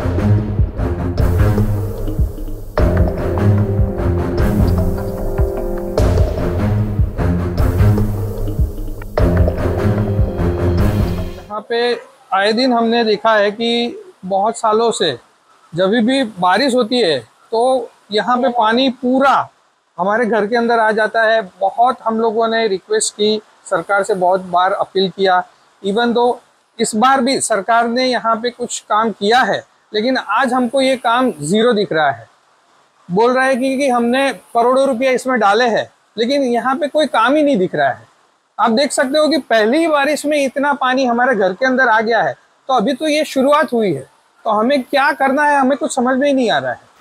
यहाँ पे आए दिन हमने देखा है कि बहुत सालों से जब भी बारिश होती है तो यहाँ पे पानी पूरा हमारे घर के अंदर आ जाता है। बहुत हम लोगों ने रिक्वेस्ट की, सरकार से बहुत बार अपील किया। इवन दो इस बार भी सरकार ने यहाँ पे कुछ काम किया है, लेकिन आज हमको ये काम ज़ीरो दिख रहा है। बोल रहा है कि हमने करोड़ों रुपया इसमें डाले हैं, लेकिन यहाँ पे कोई काम ही नहीं दिख रहा है। आप देख सकते हो कि पहली ही बारिश में इतना पानी हमारे घर के अंदर आ गया है। तो अभी तो ये शुरुआत हुई है, तो हमें क्या करना है हमें कुछ समझ में ही नहीं आ रहा है।